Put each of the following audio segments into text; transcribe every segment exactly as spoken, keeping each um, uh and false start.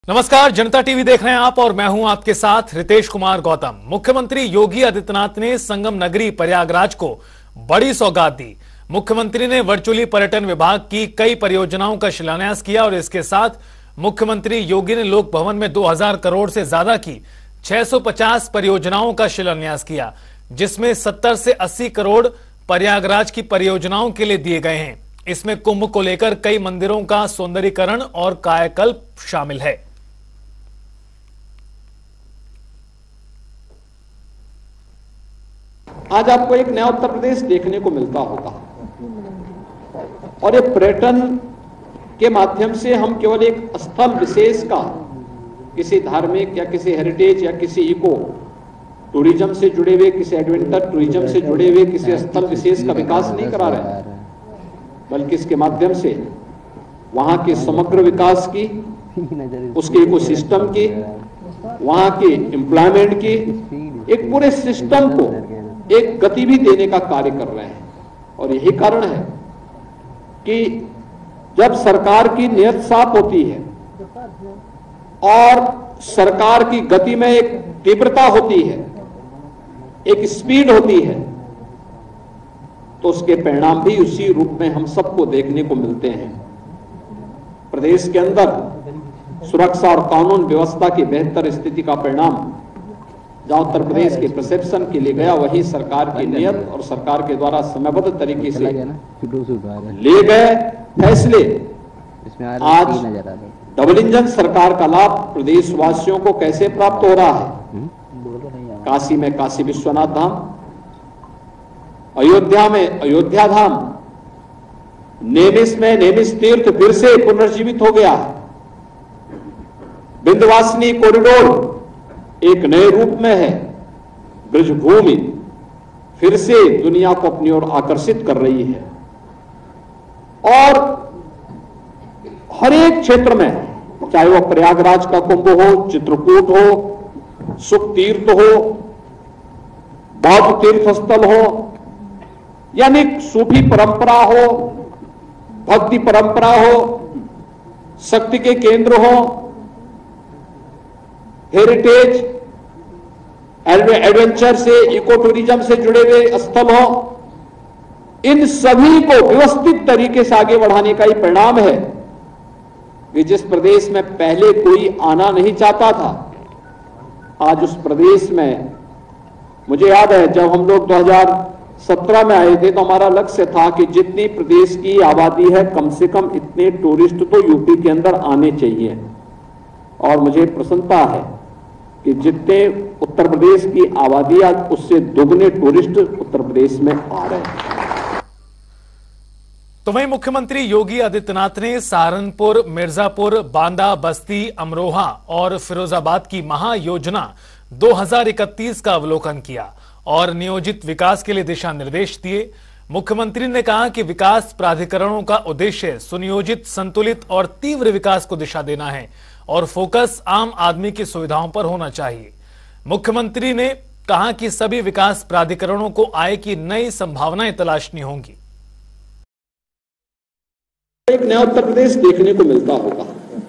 नमस्कार, जनता टीवी देख रहे हैं आप और मैं हूं आपके साथ रितेश कुमार गौतम। मुख्यमंत्री योगी आदित्यनाथ ने संगम नगरी प्रयागराज को बड़ी सौगात दी। मुख्यमंत्री ने वर्चुअली पर्यटन विभाग की कई परियोजनाओं का शिलान्यास किया और इसके साथ मुख्यमंत्री योगी ने लोक भवन में दो हज़ार करोड़ से ज्यादा की छह सौ पचास परियोजनाओं का शिलान्यास किया, जिसमें सत्तर से अस्सी करोड़ प्रयागराज की परियोजनाओं के लिए दिए गए हैं। इसमें कुंभ को लेकर कई मंदिरों का सौंदर्यीकरण और कायाकल्प शामिल है। आज आपको एक नया उत्तर प्रदेश देखने को मिलता होगा और ये पर्यटन के माध्यम से हम केवल एक स्थल विशेष का किसी धार्मिक या किसी हेरिटेज या किसी इको टूरिज्म से जुड़े हुए, किसी एडवेंचर टूरिज्म से जुड़े हुए किसी स्थल विशेष का विकास नहीं करा रहे हैं, बल्कि इसके माध्यम से वहां के समग्र विकास की, उसके इकोसिस्टम की, वहां के एम्प्लॉयमेंट की, एक पूरे सिस्टम को एक गति भी देने का कार्य कर रहे हैं। और यही कारण है कि जब सरकार की नीयत साफ होती है और सरकार की गति में एक तीव्रता होती है, एक स्पीड होती है, तो उसके परिणाम भी उसी रूप में हम सबको देखने को मिलते हैं। प्रदेश के अंदर सुरक्षा और कानून व्यवस्था की बेहतर स्थिति का परिणाम जहां उत्तर प्रदेश के परसेप्शन के लिए गया, वही सरकार की नियत और सरकार के द्वारा समयबद्ध तरीके से लिए गए फैसले आज डबल इंजन सरकार का लाभ प्रदेश वासियों को कैसे प्राप्त हो रहा है। काशी में काशी विश्वनाथ धाम, अयोध्या में अयोध्या धाम, नेमिस में नेमिस तीर्थ फिर से पुनर्जीवित हो गया है। विंध्यवासिनी कॉरिडोर एक नए रूप में है। ब्रजभूमि फिर से दुनिया को अपनी ओर आकर्षित कर रही है और हर एक क्षेत्र में, चाहे वह प्रयागराज का कुंभ हो, चित्रकूट हो, सुख तीर्थ हो, बौद्ध तीर्थ स्थल हो, यानी सूफी परंपरा हो, भक्ति परंपरा हो, शक्ति के केंद्र हो, हेरिटेज एडवेंचर से, इको टूरिज्म से जुड़े हुए स्थल हो, इन सभी को व्यवस्थित तरीके से आगे बढ़ाने का ही परिणाम है कि जिस प्रदेश में पहले कोई आना नहीं चाहता था, आज उस प्रदेश में, मुझे याद है जब हम लोग दो हज़ार सत्रह में आए थे तो हमारा लक्ष्य था कि जितनी प्रदेश की आबादी है, कम से कम इतने टूरिस्ट तो यूपी के अंदर आने चाहिए। और मुझे प्रसन्नता है कि जितने उत्तर प्रदेश की आबादी आज उससे दोगुने टूरिस्ट उत्तर प्रदेश में आ रहे हैं। तो वहीं मुख्यमंत्री योगी आदित्यनाथ ने सहारनपुर, मिर्जापुर, बांदा, बस्ती, अमरोहा और फिरोजाबाद की महायोजना दो हज़ार इकतीस का अवलोकन किया और नियोजित विकास के लिए दिशा निर्देश दिए। मुख्यमंत्री ने कहा कि विकास प्राधिकरणों का उद्देश्य सुनियोजित, संतुलित और तीव्र विकास को दिशा देना है और फोकस आम आदमी की सुविधाओं पर होना चाहिए। मुख्यमंत्री ने कहा कि सभी विकास प्राधिकरणों को आय की नई संभावनाएं तलाशनी होंगी। एक नया उत्तर प्रदेश देखने को मिलता होगा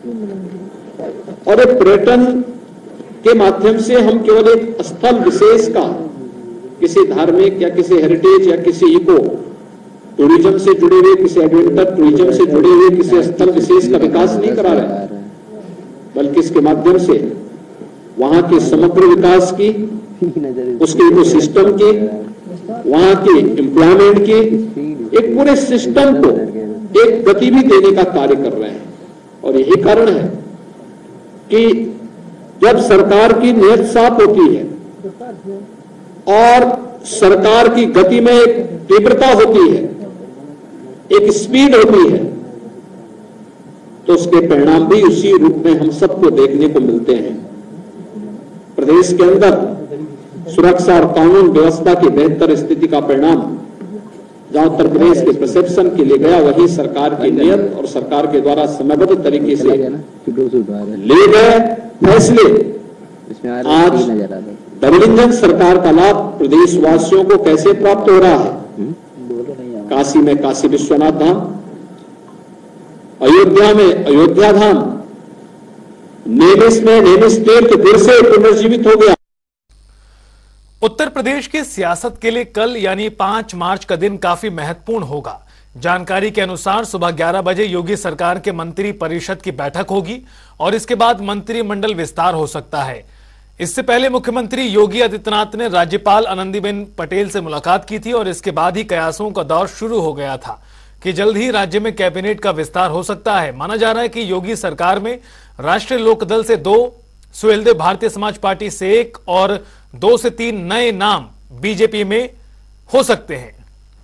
और एक पर्यटन के माध्यम से हम केवल एक स्थल विशेष का किसी धार्मिक या किसी हेरिटेज या किसी इको टूरिज्म से जुड़े हुए, किसी एडवेंचर टूरिज्म से जुड़े हुए किसी स्थल विशेष का विकास नहीं करा रहे हैं, बल्कि इसके माध्यम से वहां के समग्र विकास की, उसके इकोसिस्टम की, वहां के एम्प्लॉयमेंट की, एक पूरे सिस्टम को एक गति भी देने का कार्य कर रहे हैं। और यही कारण है कि जब सरकार की नीयत साफ होती है और सरकार की गति में एक तीव्रता होती है, एक स्पीड होती है, तो उसके परिणाम भी उसी रूप में हम सबको देखने को मिलते हैं। प्रदेश के अंदर सुरक्षा और कानून व्यवस्था की बेहतर स्थिति का परिणाम जहां उत्तर प्रदेश के परसेप्शन के लिए गया, वही सरकार की नियत और सरकार के द्वारा समयबद्ध तरीके से लिए गए फैसले आज डबल इंजन सरकार का लाभ प्रदेश वासियों को कैसे प्राप्त हो रहा है। काशी में काशी विश्वनाथ धाम, अयोध्या में अयोध्या धाम, नेमिस में नेमिस टेल के फिर से पुनर्जीवित हो गया। उत्तर प्रदेश की सियासत के लिए कल यानी पांच मार्च का दिन काफी महत्वपूर्ण होगा। जानकारी के अनुसार सुबह ग्यारह बजे योगी सरकार के मंत्री परिषद की बैठक होगी और इसके बाद मंत्रिमंडल विस्तार हो सकता है। इससे पहले मुख्यमंत्री योगी आदित्यनाथ ने राज्यपाल आनंदीबेन पटेल से मुलाकात की थी और इसके बाद ही कयासों का दौर शुरू हो गया था कि जल्द ही राज्य में कैबिनेट का विस्तार हो सकता है। माना जा रहा है कि योगी सरकार में राष्ट्रीय लोकदल से दो, सुहेलदेव भारतीय समाज पार्टी से एक और दो से तीन नए नाम बीजेपी में हो सकते हैं।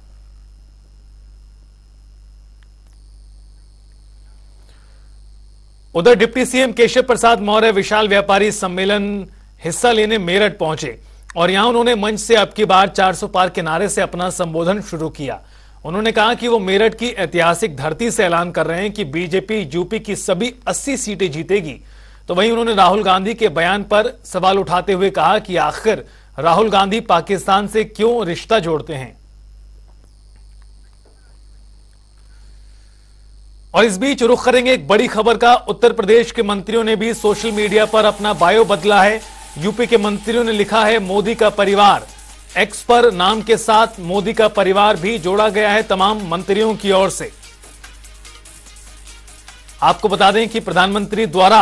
उधर डिप्टी सीएम केशव प्रसाद मौर्य विशाल व्यापारी सम्मेलन हिस्सा लेने मेरठ पहुंचे और यहां उन्होंने मंच से अब की बार चार सौ पार के नारे से अपना संबोधन शुरू किया। उन्होंने कहा कि वो मेरठ की ऐतिहासिक धरती से ऐलान कर रहे हैं कि बीजेपी यूपी की सभी अस्सी सीटें जीतेगी। तो वहीं उन्होंने राहुल गांधी के बयान पर सवाल उठाते हुए कहा कि आखिर राहुल गांधी पाकिस्तान से क्यों रिश्ता जोड़ते हैं। और इस बीच रुख करेंगे एक बड़ी खबर का। उत्तर प्रदेश के मंत्रियों ने भी सोशल मीडिया पर अपना बायो बदला है। यूपी के मंत्रियों ने लिखा है मोदी का परिवार। एक्स पर नाम के साथ मोदी का परिवार भी जोड़ा गया है तमाम मंत्रियों की ओर से। आपको बता दें कि प्रधानमंत्री द्वारा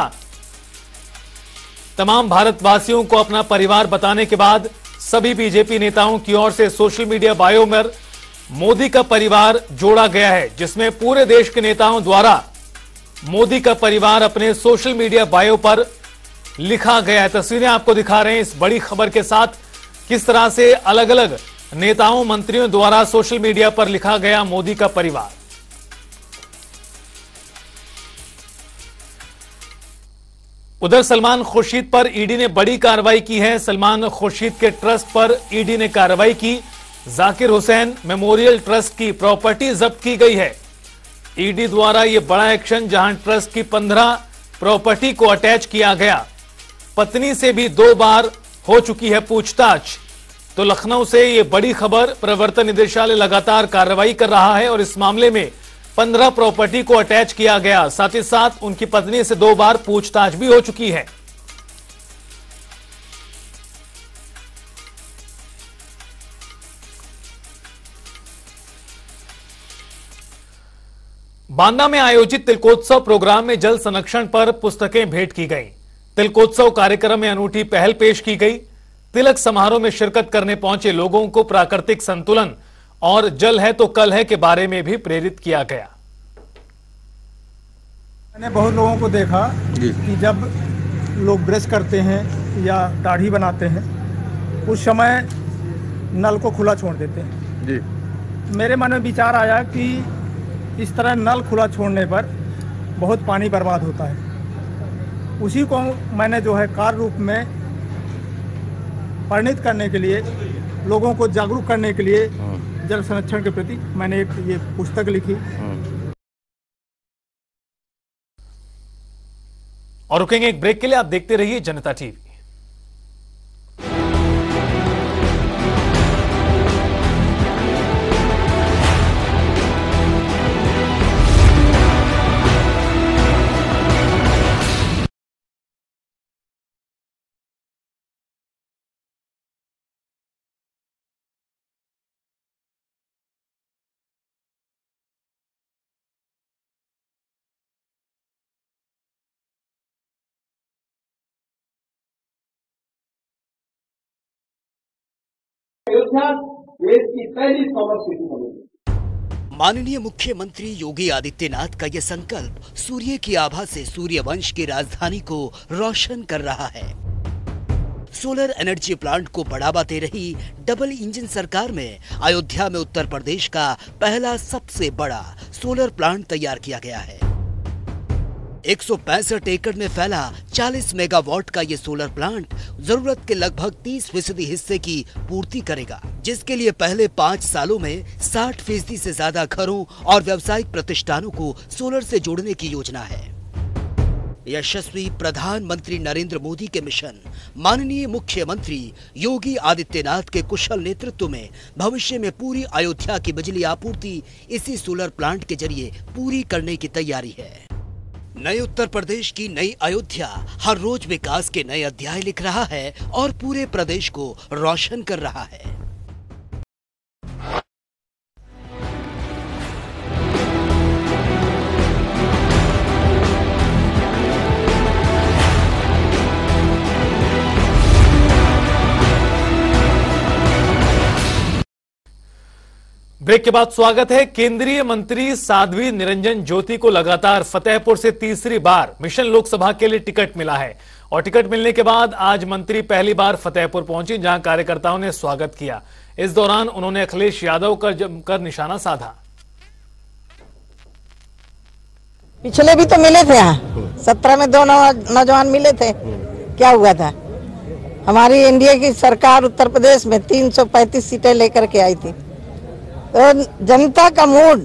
तमाम भारतवासियों को अपना परिवार बताने के बाद सभी बीजेपी नेताओं की ओर से सोशल मीडिया बायो में मोदी का परिवार जोड़ा गया है, जिसमें पूरे देश के नेताओं द्वारा मोदी का परिवार अपने सोशल मीडिया बायो पर लिखा गया है। तस्वीरें आपको दिखा रहे हैं इस बड़ी खबर के साथ, किस तरह से अलग अलग नेताओं मंत्रियों द्वारा सोशल मीडिया पर लिखा गया मोदी का परिवार। उधर सलमान खुर्शीद पर ईडी ने बड़ी कार्रवाई की है। सलमान खुर्शीद के ट्रस्ट पर ईडी ने कार्रवाई की। जाकिर हुसैन मेमोरियल ट्रस्ट की प्रॉपर्टी जब्त की गई है। ईडी द्वारा यह बड़ा एक्शन, जहां ट्रस्ट की पंद्रह प्रॉपर्टी को अटैच किया गया। पत्नी से भी दो बार हो चुकी है पूछताछ। तो लखनऊ से यह बड़ी खबर, प्रवर्तन निदेशालय लगातार कार्रवाई कर रहा है और इस मामले में पंद्रह प्रॉपर्टी को अटैच किया गया। साथ ही साथ उनकी पत्नी से दो बार पूछताछ भी हो चुकी है। बांदा में आयोजित तिलकोत्सव प्रोग्राम में जल संरक्षण पर पुस्तकें भेंट की गईं। तिलकोत्सव कार्यक्रम में अनूठी पहल पेश की गई। तिलक समारोह में शिरकत करने पहुंचे लोगों को प्राकृतिक संतुलन और जल है तो कल है के बारे में भी प्रेरित किया गया। मैंने बहुत लोगों को देखा कि जब लोग ब्रश करते हैं या दाढ़ी बनाते हैं उस समय नल को खुला छोड़ देते हैं जी। मेरे मन में विचार आया कि इस तरह नल खुला छोड़ने पर बहुत पानी बर्बाद होता है। उसी को मैंने जो है कार्य रूप में परिणित करने के लिए, लोगों को जागरूक करने के लिए जल संरक्षण के प्रति मैंने एक ये पुस्तक लिखी। और रुकेंगे एक ब्रेक के लिए। आप देखते रहिए जनता टीवी। देश की पहली पावर सिटी बनेगी। माननीय मुख्यमंत्री योगी आदित्यनाथ का यह संकल्प सूर्य की आभा से सूर्यवंश की राजधानी को रोशन कर रहा है। सोलर एनर्जी प्लांट को बढ़ावा दे रही डबल इंजन सरकार में अयोध्या में उत्तर प्रदेश का पहला सबसे बड़ा सोलर प्लांट तैयार किया गया है। एक सौ पैंसठ एकड़ में फैला चालीस मेगावाट का ये सोलर प्लांट जरूरत के लगभग तीस फीसदी हिस्से की पूर्ति करेगा, जिसके लिए पहले पाँच सालों में साठ फीसदी से ज्यादा घरों और व्यावसायिक प्रतिष्ठानों को सोलर से जोड़ने की योजना है। यशस्वी प्रधानमंत्री नरेंद्र मोदी के मिशन, माननीय मुख्यमंत्री योगी आदित्यनाथ के कुशल नेतृत्व में भविष्य में पूरी अयोध्या की बिजली आपूर्ति इसी सोलर प्लांट के जरिए पूरी करने की तैयारी है। नए उत्तर प्रदेश की नई अयोध्या हर रोज विकास के नए अध्याय लिख रहा है और पूरे प्रदेश को रोशन कर रहा है। ब्रेक के बाद स्वागत है। केंद्रीय मंत्री साध्वी निरंजन ज्योति को लगातार फतेहपुर से तीसरी बार मिशन लोकसभा के लिए टिकट मिला है और टिकट मिलने के बाद आज मंत्री पहली बार फतेहपुर पहुंची, जहां कार्यकर्ताओं ने स्वागत किया। इस दौरान उन्होंने अखिलेश यादव का जमकर निशाना साधा। पिछले भी तो मिले थे, यहाँ सत्रह में दो नौजवान मिले थे, क्या हुआ था? हमारी एनडीए की सरकार उत्तर प्रदेश में तीन सौ पैंतीस सीटें लेकर के आई थी। तो जनता का मूड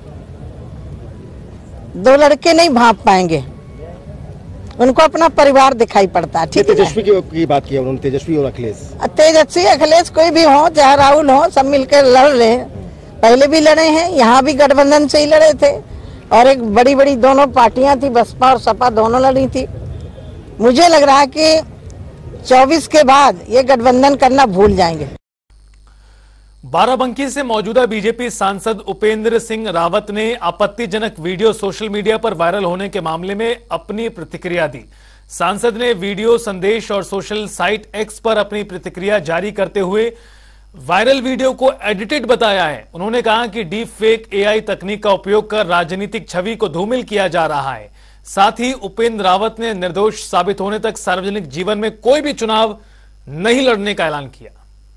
दो लड़के नहीं भांप पाएंगे, उनको अपना परिवार दिखाई पड़ता है। ठीक है, तेजस्वी की, की बात की उन्होंने, तेजस्वी और अखिलेश। तेजस्वी अखिलेश कोई भी हो, चाहे राहुल हो, सब मिलकर लड़ रहे हैं। पहले भी लड़े हैं, यहाँ भी गठबंधन से ही लड़े थे और एक बड़ी बड़ी दोनों पार्टियां थी, बसपा और सपा दोनों लड़ी थी। मुझे लग रहा है कि चौबीस के बाद ये गठबंधन करना भूल जाएंगे। बाराबंकी से मौजूदा बीजेपी सांसद उपेंद्र सिंह रावत ने आपत्तिजनक वीडियो सोशल मीडिया पर वायरल होने के मामले में अपनी प्रतिक्रिया दी। सांसद ने वीडियो संदेश और सोशल साइट एक्स पर अपनी प्रतिक्रिया जारी करते हुए वायरल वीडियो को एडिटेड बताया है। उन्होंने कहा कि डीप फेक एआई तकनीक का उपयोग कर राजनीतिक छवि को धूमिल किया जा रहा है। साथ ही उपेंद्र रावत ने निर्दोष साबित होने तक सार्वजनिक जीवन में कोई भी चुनाव नहीं लड़ने का ऐलान किया।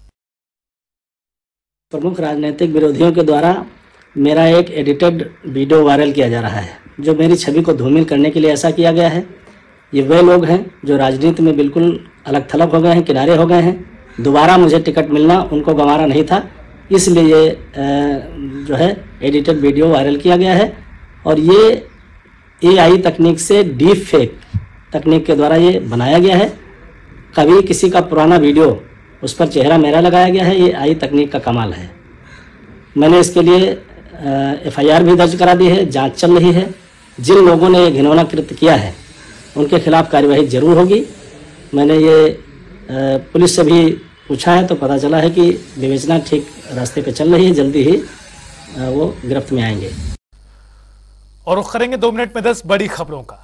प्रमुख राजनीतिक विरोधियों के द्वारा मेरा एक एडिटेड वीडियो वायरल किया जा रहा है, जो मेरी छवि को धूमिल करने के लिए ऐसा किया गया है। ये वे लोग हैं जो राजनीति में बिल्कुल अलग थलग हो गए हैं, किनारे हो गए हैं। दोबारा मुझे टिकट मिलना उनको गंवारा नहीं था, इसलिए ये जो है एडिटेड वीडियो वायरल किया गया है। और ये एआई तकनीक से डीप फेक तकनीक के द्वारा ये बनाया गया है। कभी किसी का पुराना वीडियो उस पर चेहरा मेरा लगाया गया है, ये आई तकनीक का कमाल है। मैंने इसके लिए एफआईआर भी दर्ज करा दी है, जांच चल रही है। जिन लोगों ने ये घिनौना कृत्य किया है उनके खिलाफ कार्यवाही जरूर होगी। मैंने ये पुलिस से भी पूछा है तो पता चला है कि विवेचना ठीक रास्ते पे चल रही है, जल्दी ही वो गिरफ्त में आएंगे। और रुख करेंगे दो मिनट में दस बड़ी खबरों का।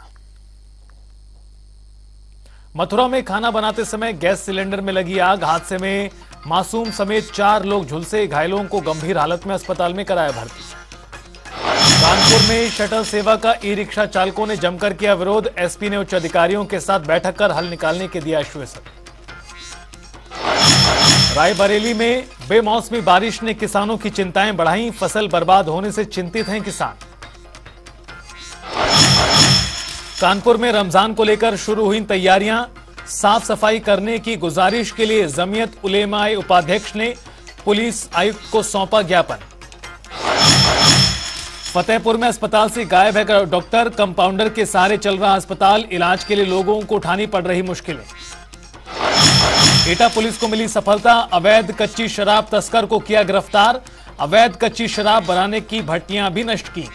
मथुरा में खाना बनाते समय गैस सिलेंडर में लगी आग, हादसे में मासूम समेत चार लोग झुलसे, घायलों को गंभीर हालत में अस्पताल में कराया भर्ती। कानपुर में शटल सेवा का ई रिक्शा चालकों ने जमकर किया विरोध, एसपी ने उच्च अधिकारियों के साथ बैठक कर हल निकालने के दिया आश्वासन। रायबरेली में बेमौसमी बारिश ने किसानों की चिंताएं बढ़ाई, फसल बर्बाद होने से चिंतित हैं किसान। कानपुर में रमजान को लेकर शुरू हुई तैयारियां, साफ सफाई करने की गुजारिश के लिए जमीयत उलेमाए उपाध्यक्ष ने पुलिस आयुक्त को सौंपा ज्ञापन। फतेहपुर में अस्पताल से गायब है डॉक्टर, कंपाउंडर के सहारे चल रहा अस्पताल, इलाज के लिए लोगों को उठानी पड़ रही मुश्किलें। एटा पुलिस को मिली सफलता, अवैध कच्ची शराब तस्कर को किया गिरफ्तार, अवैध कच्ची शराब बनाने की भट्टियां भी नष्ट की।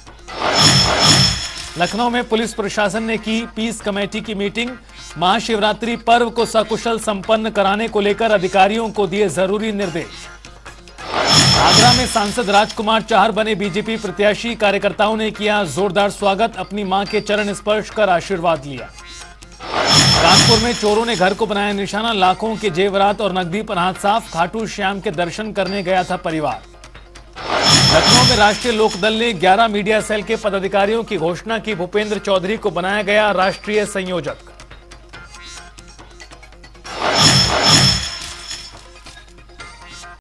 लखनऊ में पुलिस प्रशासन ने की पीस कमेटी की मीटिंग, महाशिवरात्रि पर्व को सकुशल संपन्न कराने को लेकर अधिकारियों को दिए जरूरी निर्देश। आगरा में सांसद राजकुमार चाहर बने बीजेपी प्रत्याशी, कार्यकर्ताओं ने किया जोरदार स्वागत, अपनी मां के चरण स्पर्श कर आशीर्वाद लिया। कानपुर में चोरों ने घर को बनाया निशाना, लाखों के जेवरात और नकदी पर हाथ साफ, खाटू श्याम के दर्शन करने गया था परिवार। लखनऊ में राष्ट्रीय लोकदल ने ग्यारह मीडिया सेल के पदाधिकारियों की घोषणा की, भूपेंद्र चौधरी को बनाया गया राष्ट्रीय संयोजक।